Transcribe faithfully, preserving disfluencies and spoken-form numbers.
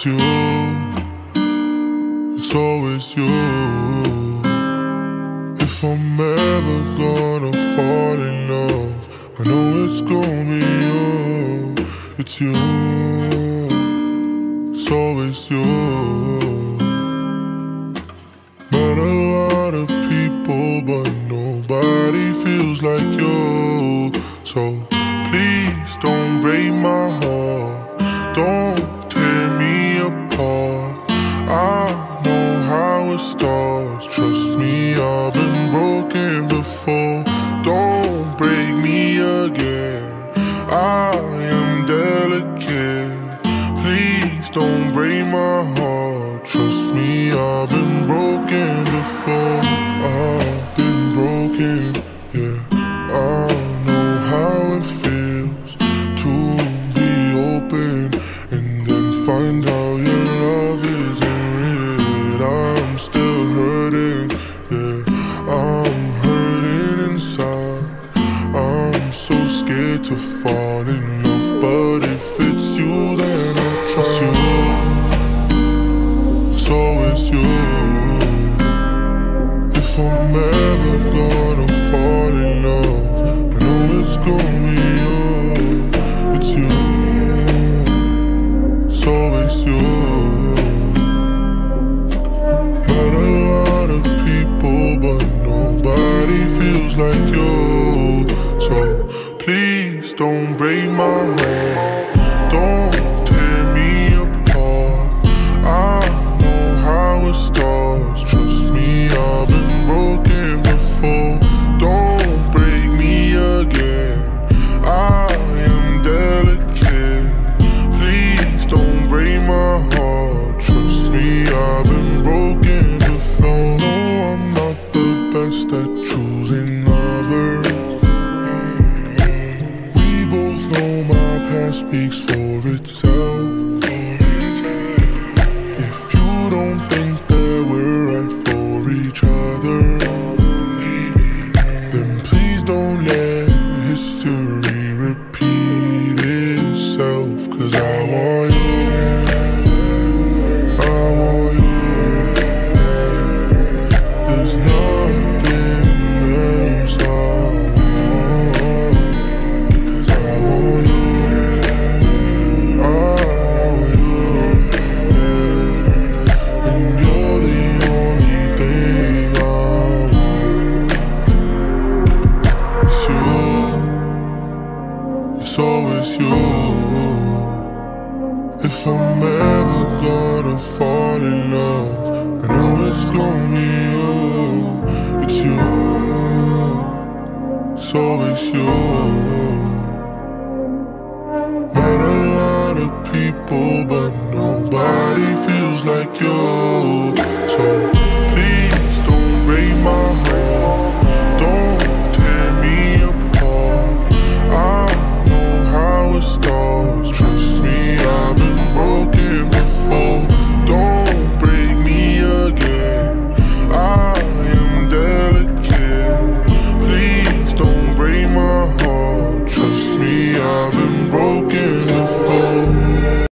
It's you, it's always you. If I'm ever gonna fall in love, I know it's gonna be you. It's you, it's always you. Met a lot of people, but nobody feels like you. So please don't break my heart, don't tear me apart. I know how it starts, trust me, I've been broken before. Don't break me again, I am delicate. Please don't break my heart, trust me, I've been broken before. I've been broken, yeah. I know how it feels to be open and then find out your love isn't real. I'm still hurting, yeah. I'm hurting inside. I'm so scared to fall in love, but if it's you, then I'll trust you. It's always you. If I'm ever gonna fall in love, I know it's gonna be you. It's you, it's always you. Met a lot of people, but nobody feels like you. So please don't break my heart, don't tear me apart. I know how it starts, trust me, I've been broken before. Don't break me again, I am delicate. Please don't break my heart, trust me, I've been broken before. No, I'm not the best at choosing lovers. We both know my past speaks for itself. If you don't think that we're right for each other, then please don't let history repeat itself. Cause I want you, I want you. There's nothing else I want. Cause I want you, I want you. And you're the only thing I want. It's you, it's always you. If I'm ever gonna fall in love, I know it's gonna be you. It's you, it's always you. Met a lot of people, but nobody feels like you.